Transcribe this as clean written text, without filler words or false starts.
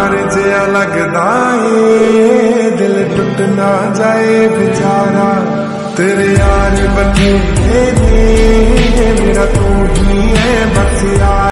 प्यार जिया लगदा है दिल टूट ना जाए बेचारा तेरे यार बथेरे ने मेरा तू ही है बस यार।